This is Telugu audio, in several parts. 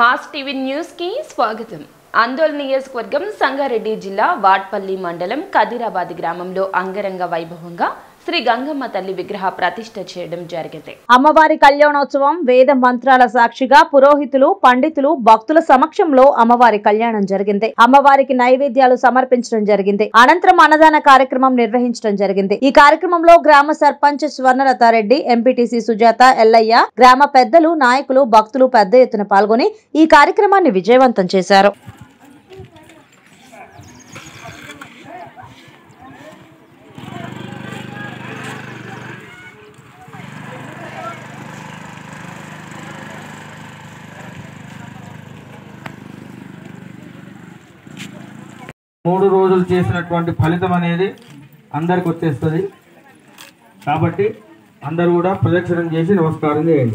మాస్ టీవీ న్యూస్ కి స్వాగతం. ఆందోళన నియోజకవర్గం సంగారెడ్డి జిల్లా వాడ్పల్లి మండలం కదిరాబాద్ గ్రామంలో అంగరంగ వైభవంగా శ్రీ గంగమ్మ తల్లి విగ్రహ ప్రతిష్ఠ చేయడం జరిగింది. అమ్మవారి కళ్యాణోత్సవం వేద మంత్రాల సాక్షిగా పురోహితులు, పండితులు, భక్తుల సమక్షంలో అమ్మవారి కళ్యాణం జరిగింది. అమ్మవారికి నైవేద్యాలు సమర్పించడం జరిగింది. అనంతరం అన్నదాన కార్యక్రమం నిర్వహించడం జరిగింది. ఈ కార్యక్రమంలో గ్రామ సర్పంచ్ స్వర్ణలతారెడ్డి, ఎంపీటీసీ సుజాత, ఎల్లయ్య, గ్రామ పెద్దలు, నాయకులు, భక్తులు పెద్ద ఎత్తున పాల్గొని ఈ కార్యక్రమాన్ని విజయవంతం చేశారు. మూడు రోజులు చేసినటువంటి ఫలితం అనేది అందరికి వచ్చేస్తుంది. కాబట్టి అందరూ కూడా ప్రదక్షిణం చేసి నమస్కారం చేయండి.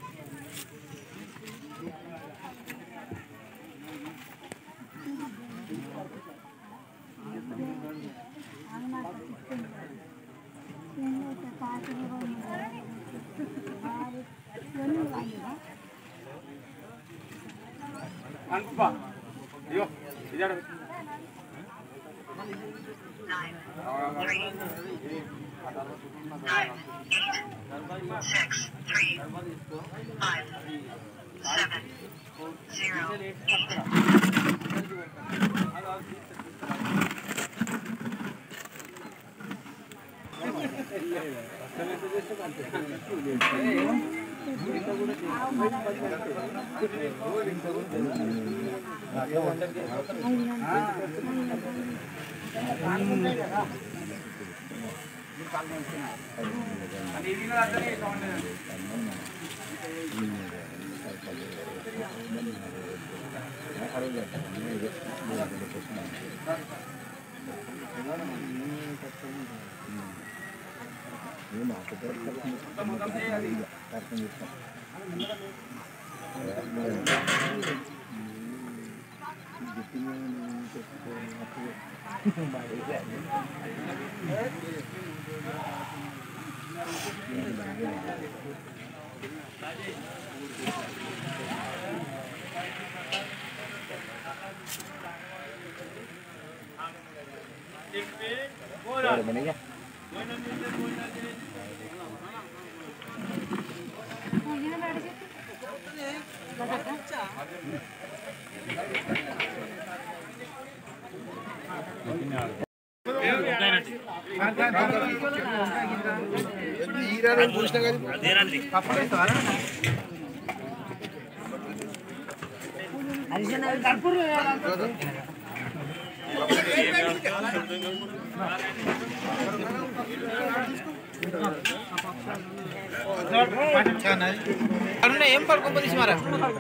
ఏం పడుకోపోతే మరి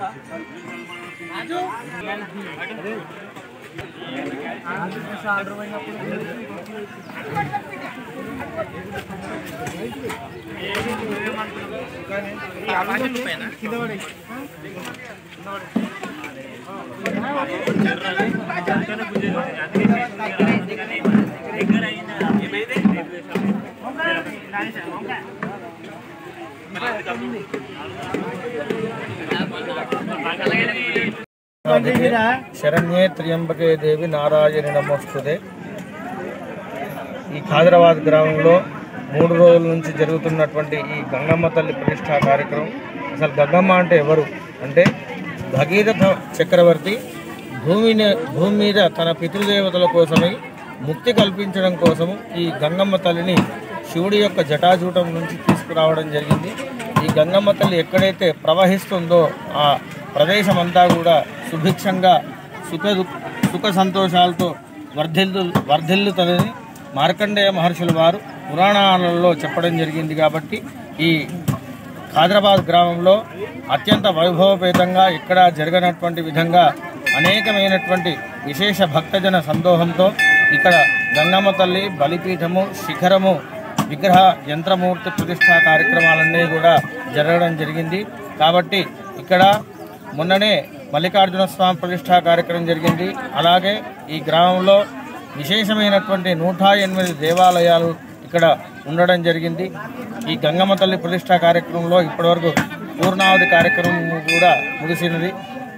శరణ్యే త్ర్యంబకే దేవి నారాయణి నమోస్తుతే. ఈ ఖాదరాబాద్ గ్రామంలో 3 రోజుల నుంచి జరుగుతున్నటువంటి ఈ గంగమ్మ తల్లి ప్రతిష్ఠా కార్యక్రమం. అసలు గంగమ్మ అంటే ఎవరు అంటే భగీరథ చక్రవర్తి భూమి మీద తన పితృదేవతల కోసమై ముక్తి కల్పించడం కోసము ఈ గంగమ్మ తల్లిని శివుడి యొక్క జటాజూటం నుంచి తీసుకురావడం జరిగింది. ఈ గంగమ్మ తల్లి ఎక్కడైతే ప్రవహిస్తుందో ఆ ప్రదేశం అంతా కూడా సుభిక్షంగా సుఖ సంతోషాలతో వర్ధిల్లుతుందని మార్కండేయ మహర్షుల వారు పురాణాలలో చెప్పడం జరిగింది. కాబట్టి ఈ ఖాదరాబాద్ గ్రామంలో అత్యంత వైభవపేతంగా ఇక్కడ జరగనటువంటి విధంగా అనేకమైనటువంటి విశేష భక్తజన సందోహంతో ఇక్కడ గంగమ్మ తల్లి బలిపీఠము, శిఖరము, విగ్రహ యంత్రమూర్తి ప్రతిష్ఠా కార్యక్రమాలన్నీ కూడా జరగడం జరిగింది. కాబట్టి ఇక్కడ మొన్ననే మల్లికార్జున స్వామి ప్రతిష్ఠా కార్యక్రమం జరిగింది. అలాగే ఈ గ్రామంలో విశేషమైనటువంటి 108 దేవాలయాలు ఇక్కడ ఉండడం జరిగింది. ఈ గంగమ్మ తల్లి ప్రతిష్ఠా కార్యక్రమంలో ఇప్పటివరకు పూర్ణావధి కార్యక్రమం కూడా ముగిసినది.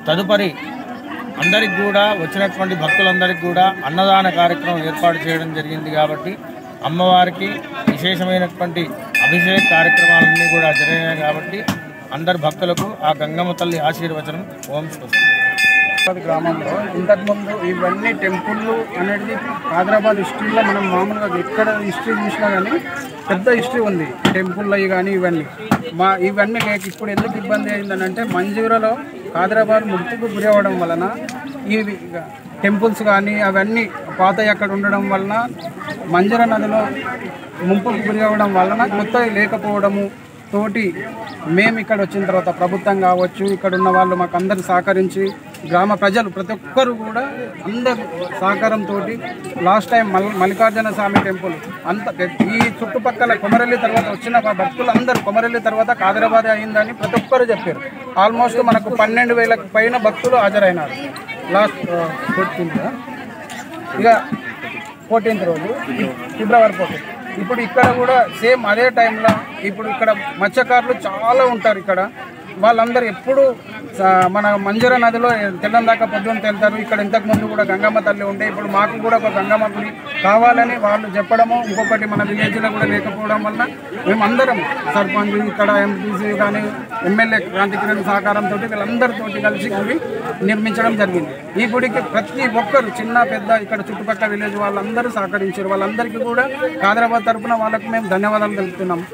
తదుపరి అందరికి కూడా వచ్చినటువంటి భక్తులందరికీ కూడా అన్నదాన కార్యక్రమం ఏర్పాటు చేయడం జరిగింది. కాబట్టి అమ్మవారికి విశేషమైనటువంటి అభిషేక కార్యక్రమాలన్నీ కూడా జరిగినాయి. కాబట్టి అందరి భక్తులకు ఆ గంగమ్మ తల్లి ఆశీర్వచనం ఓం స్వస్తి. గ్రామంలో ఇంతకుముందు ఇవన్నీ టెంపుల్లు అనేది హైదరాబాద్ హిస్టరీలో మనం మామూలుగా ఎక్కడ హిస్టరీ చూసినా కానీ పెద్ద హిస్టరీ ఉంది టెంపుల్ అవి కానీ ఇవన్నీ ఇవన్నీ లేక ఇప్పుడు ఎందుకు ఇబ్బంది అయిందనంటే మంజూరాలో హైదరాబాద్ ముట్టుకు గురి అవ్వడం వలన ఈ టెంపుల్స్ కానీ అవన్నీ పాత అక్కడ ఉండడం వలన మంజూరా నదిలో ముంపుకు గురి అవ్వడం వలన కొత్తవి లేకపోవడము తోటి మేము ఇక్కడ వచ్చిన తర్వాత ప్రభుత్వం కావచ్చు ఇక్కడ ఉన్న వాళ్ళు మాకు అందరు సహకరించి గ్రామ ప్రజలు ప్రతి ఒక్కరు కూడా అందరు సహకారంతో last time Mallikarjuna Swamy temple అంత ఈ చుట్టుపక్కల కొమరల్లి తర్వాత వచ్చిన భక్తులు అందరూ కొమరల్లి తర్వాత హైదరాబాద్ అయిందని ప్రతి ఒక్కరు చెప్పారు. ఆల్మోస్ట్ మనకు 12,000 పైన భక్తులు హాజరైనారు లాస్ట్ 14th ఇక 14th రోజు ఫిబ్రవరి 14. ఇప్పుడు ఇక్కడ కూడా సేమ్ అదే టైంలో ఇప్పుడు ఇక్కడ మత్స్యకారులు చాలా ఉంటారు. ఇక్కడ వాళ్ళందరూ ఎప్పుడు మన మంజూరా నదిలో తెల్లం దాకా పొద్దున్న వెళ్తారు. ఇక్కడ ఇంతకుముందు కూడా గంగమ్మ తల్లి ఉండే ఇప్పుడు మాకు కూడా ఒక గంగమ్మ గుడి కావాలని వాళ్ళు చెప్పడము, ఇంకొకటి మన విలేజ్లో కూడా లేకపోవడం వల్ల మేమందరం సర్పంచ్ ఇక్కడ ఎంపీసీ కానీ ఎమ్మెల్యే క్రాంతికిరణ్ సహకారంతో వీళ్ళందరితో కలిసి గుడి నిర్మించడం జరిగింది. ఈ గుడికి ప్రతి ఒక్కరు చిన్న పెద్ద ఇక్కడ చుట్టుపక్కల విలేజ్ వాళ్ళందరూ సహకరించారు. వాళ్ళందరికీ కూడా హైదరాబాద్ తరఫున వాళ్ళకు మేము ధన్యవాదాలు తెలుపుతున్నాం.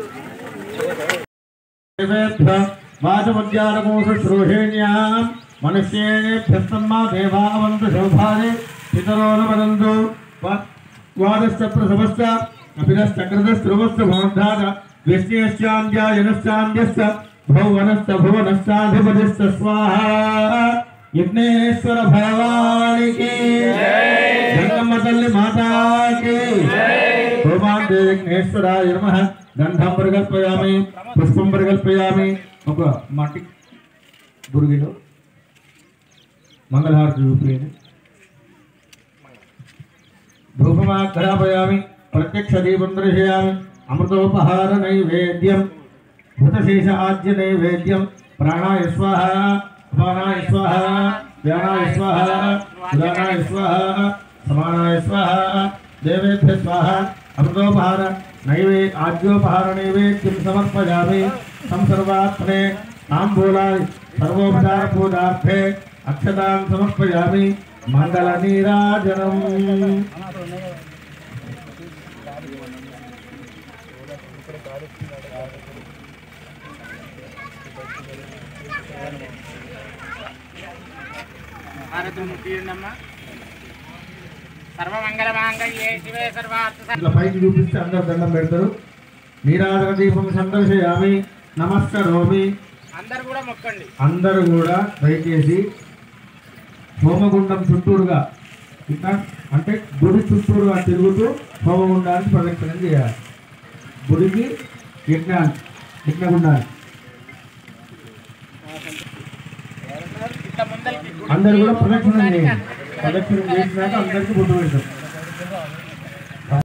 वाचमज्ञानकोशश्रोहेण्यां मनुष्येभ्यस्तम्मा देवावन्तु शोभाने पितरो न वदन्तु द्वादश्च प्रथमश्च कपिलश्चक्रतस्ध्रुवश्च भवन्धात विष्णेश्चान्द्यायनश्चान्द्यश्च भुवनश्च भुवनश्चाधिपतिश्च स्वाहा यज्ञेश्वर भगवान की गंगम्म तल्ली माता की होमान्ते यज्ञेश्वराय नमः गन्धं प्रकल्पयामि पुष्पं प्रकल्पयामि ఒక మట్టి బురుగిలో మంగళహారతి చూపేది ధూపమాఘ్రాపయామి ప్రత్యక్ష దీపం దర్శయామి అమృతోపహార నైవేద్యం భూతశేష ఆజ్య నైవేద్యం ప్రాణాయ స్వాహ అపానాయ స్వాహ వ్యానాయ స్వాహ ఉదానాయ స్వాహ సమానాయ స్వాహ దేవేభ్య స్వాహ అమృతోపహార आज्योपहार नैवेद्यं समर्पयामि संसर्वात्मने ताम्बूलाय सर्वोपचार पूजार्थे अक्षतां समर्पयामि मंगलनीराजनम् ఇట్లా పైకి చూపిస్తే అందరు దండం పెడతారు. నీరాజన దీపం సందర్శయామి నమస్కరోమి. అందరూ కూడా దయచేసి హోమగుండం చుట్టూరుగా ఇట్లా అంటే గుడి చుట్టూరుగా తిరుగుతూ హోమగుండాన్ని ప్రదక్షిణం చేయాలి. గుడికి యజ్ఞగుండాన్ని అందరు కూడా ప్రదక్షిణం చేయాలి. ప్రదక్షిణం చేసినాక అందరికీ బొట్టు పెడతాం.